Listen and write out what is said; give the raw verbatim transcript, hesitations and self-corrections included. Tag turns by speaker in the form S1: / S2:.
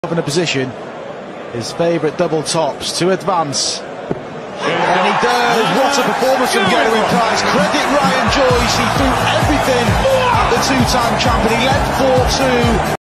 S1: In a position, his favourite double tops to advance, and he does. What a performance from Gerwyn. Credit Ryan Joyce, he threw everything at the two-time champion. He led four two.